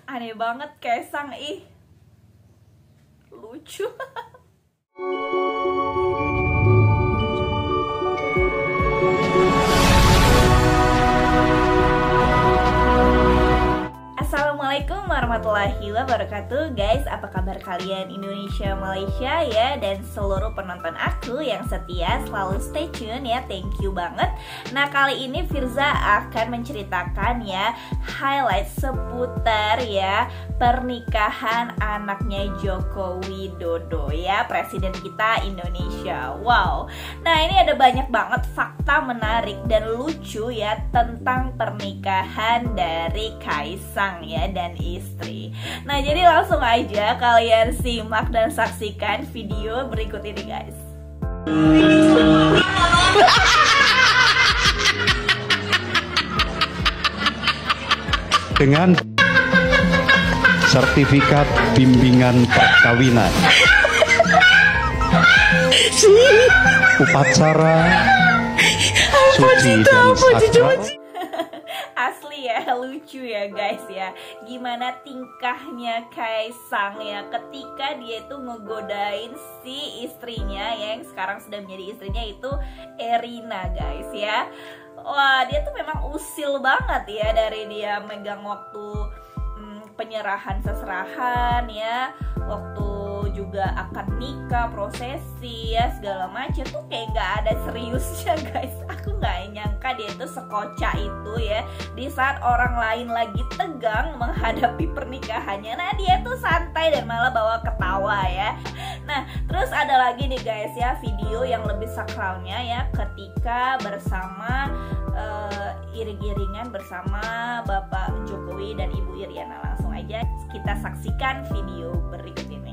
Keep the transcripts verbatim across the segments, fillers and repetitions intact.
Aneh banget Kaisang, ih lucu. Assalamualaikum warahmatullahi wabarakatuh. Guys, apa kabar kalian Indonesia, Malaysia ya, dan seluruh penonton aku yang setia selalu stay tune ya, thank you banget. Nah, kali ini Firza akan menceritakan ya highlight seputar ya pernikahan anaknya Joko Widodo ya, presiden kita Indonesia. Wow. Nah, ini ada banyak banget fakta menarik dan lucu ya tentang pernikahan dari Kaisang ya dan istri. Nah, jadi langsung aja kalian simak dan saksikan video berikut ini guys. Dengan sertifikat bimbingan perkawinan, upacara suci dan sakral. Asli ya, lucu ya guys ya. Gimana tingkahnya Kaisang ya ketika dia itu ngegodain si istrinya ya, yang sekarang sudah menjadi istrinya, itu Erina guys ya. Wah, dia tuh memang usil banget ya, dari dia megang waktu hmm, penyerahan seserahan ya, waktu juga akad nikah, prosesi ya, segala macam tuh kayak nggak ada seriusnya guys. Aku nggak nyangka dia itu sekocak itu ya, di saat orang lain lagi tegang menghadapi pernikahannya, nah dia tuh santai dan malah bawa ketawa ya. Nah, terus ada lagi nih guys ya, video yang lebih sakralnya ya, ketika bersama uh, iring-iringan bersama Bapak Jokowi dan Ibu Iriana. Langsung aja kita saksikan video berikut ini.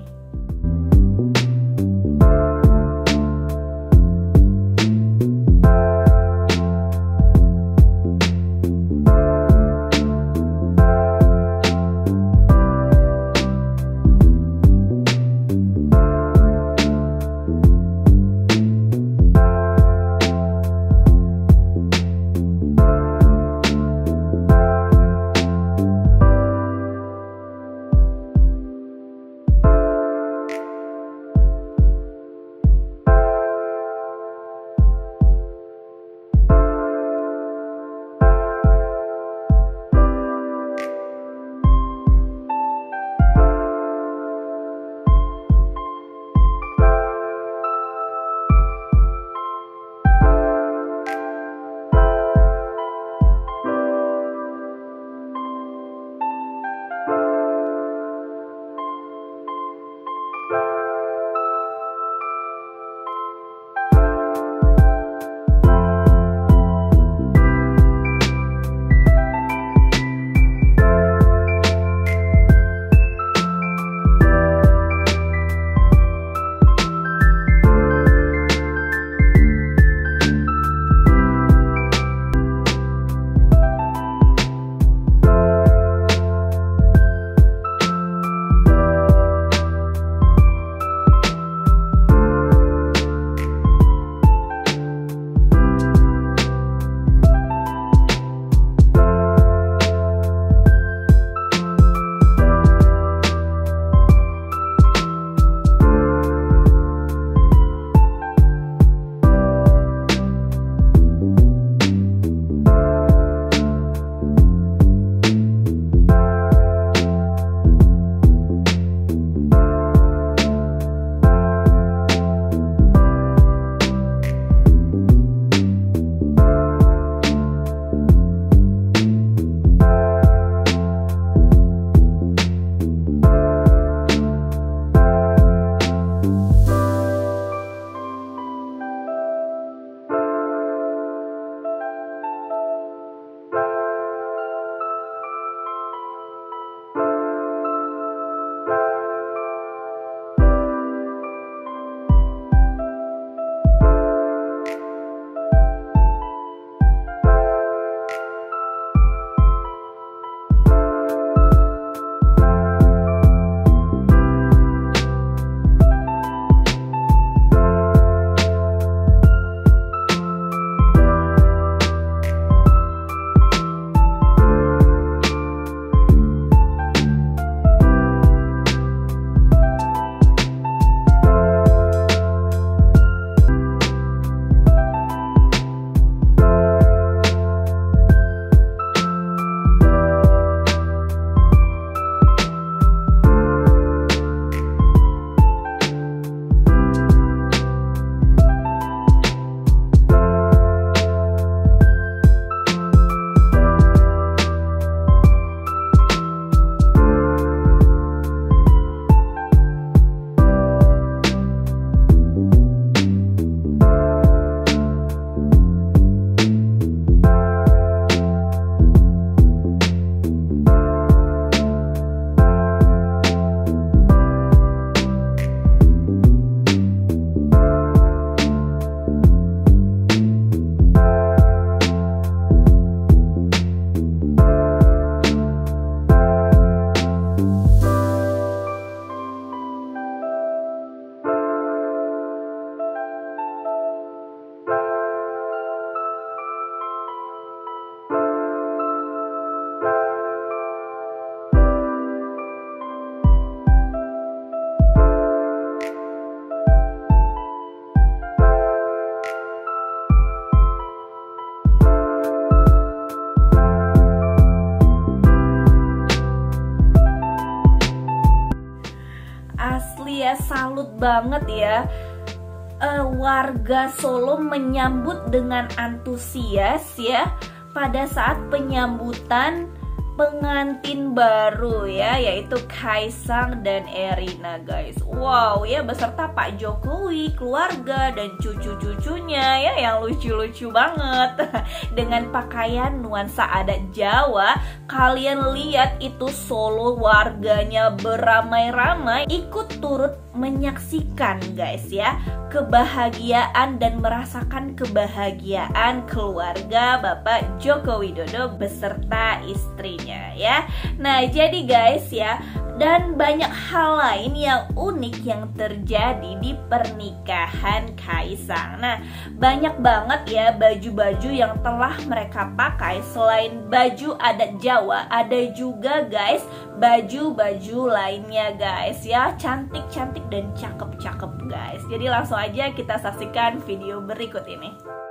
ya, salut banget ya. Uh, warga Solo menyambut dengan antusias ya pada saat penyambutan pengantin baru ya, yaitu Kaisang dan Erina guys. Wow ya, beserta Pak Jokowi, keluarga dan cucu-cucunya ya, yang lucu-lucu banget dengan pakaian nuansa adat Jawa. Kalian lihat itu Solo warganya beramai-ramai ikut turut menyaksikan guys ya, kebahagiaan dan merasakan kebahagiaan keluarga Bapak Joko Widodo beserta istrinya ya. Nah jadi guys ya, dan banyak hal lain yang unik yang terjadi di pernikahan Kaisang. Nah banyak banget ya baju-baju yang telah mereka pakai. Selain baju adat Jawa, ada juga guys baju-baju lainnya guys ya, cantik-cantik dan cakep-cakep guys. Jadi langsung aja kita saksikan video berikut ini.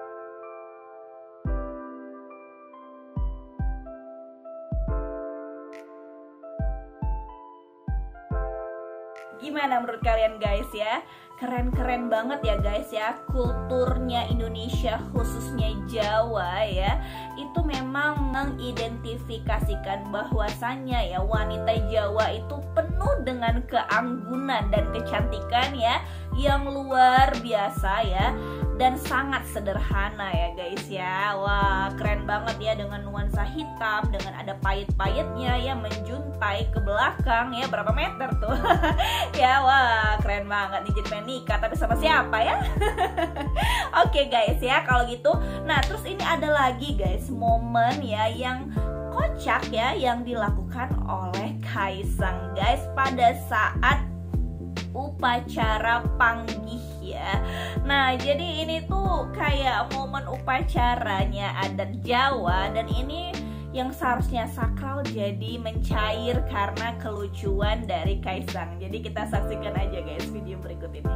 Gimana menurut kalian guys ya? Keren-keren banget ya guys ya. Kulturnya Indonesia, khususnya Jawa ya, itu memang mengidentifikasikan bahwasannya ya, wanita Jawa itu penuh dengan keanggunan dan kecantikan ya, yang luar biasa ya, dan sangat sederhana ya guys ya. Wah keren banget ya, dengan nuansa hitam, dengan ada payet-payetnya ya, menjuntai ke belakang ya, berapa meter tuh ya. Wah keren banget nih, jadi pengen nikah tapi sama siapa ya. Oke guys ya kalau gitu. Nah terus ini ada lagi guys momen ya yang kocak ya, yang dilakukan oleh Kaisang guys pada saat upacara panggih ya. Nah jadi ini tuh kayak momen upacaranya adat Jawa, dan ini yang seharusnya sakral jadi mencair karena kelucuan dari Kaisang. Jadi kita saksikan aja guys video berikut ini.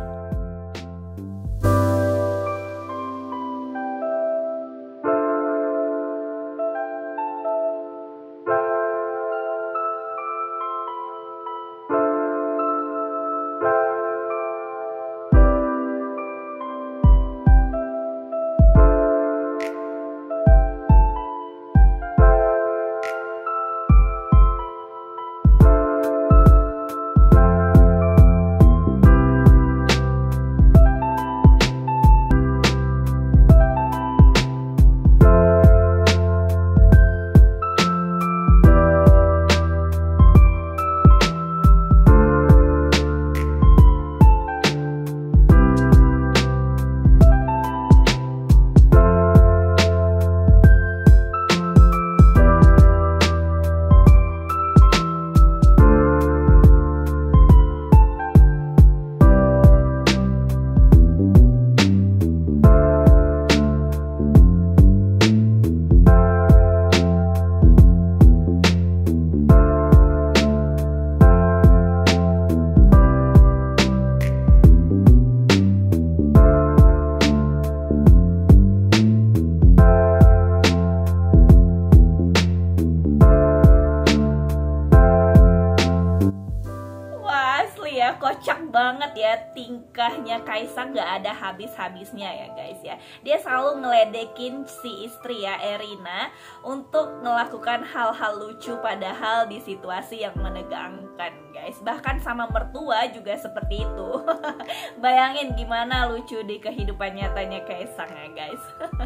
Kocak banget ya tingkahnya Kaisang, gak ada habis-habisnya ya guys ya. Dia selalu ngeledekin si istri ya, Erina, untuk melakukan hal-hal lucu padahal di situasi yang menegangkan guys. Bahkan sama mertua juga seperti itu. Bayangin gimana lucu di kehidupan nyatanya Kaisang ya guys.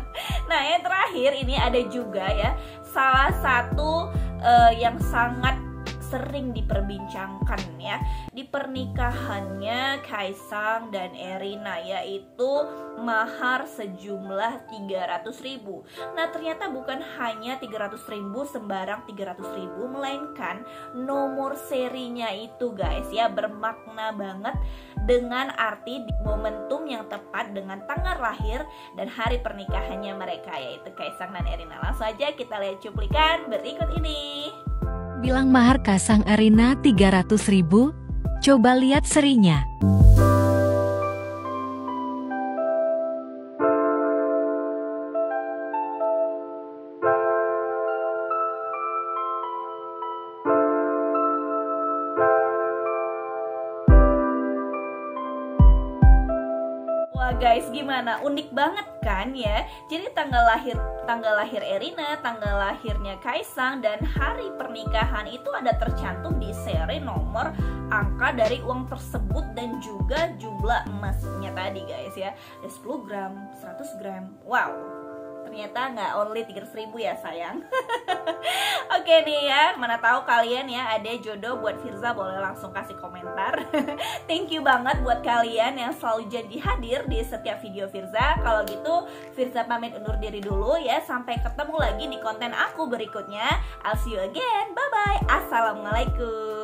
Nah yang terakhir ini ada juga ya salah satu uh, yang sangat sering diperbincangkan ya di pernikahannya Kaisang dan Erina, yaitu mahar sejumlah tiga ratus ribu. Nah ternyata bukan hanya tiga ratus ribu sembarang tiga ratus ribu, melainkan nomor serinya itu guys ya bermakna banget, dengan arti di momentum yang tepat dengan tanggal lahir dan hari pernikahannya mereka, yaitu Kaisang dan Erina. Langsung aja kita lihat cuplikan berikut ini. Bilang mahar Kaisang Erina tiga ratus ribu, coba lihat serinya. guys, gimana? Unik banget kan ya? Jadi tanggal lahir tanggal lahir Erina, tanggal lahirnya Kaisang, dan hari pernikahan itu ada tercantum di seri nomor angka dari uang tersebut dan juga jumlah emasnya tadi guys ya. Ada sepuluh gram, seratus gram. Wow, ternyata nggak only tiga ratus ribu ya sayang. Oke nih ya, mana tahu kalian ya ada jodoh buat Firza, boleh langsung kasih komentar. Thank you banget buat kalian yang selalu janji hadir di setiap video Firza. Kalau gitu Firza pamit undur diri dulu ya. Sampai ketemu lagi di konten aku berikutnya. I'll see you again. Bye bye. Assalamualaikum.